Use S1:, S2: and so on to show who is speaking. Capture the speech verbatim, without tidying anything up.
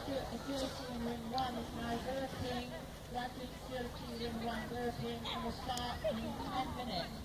S1: agility in ring one is now working. Rapid agility in ring one working and will start in ten minutes.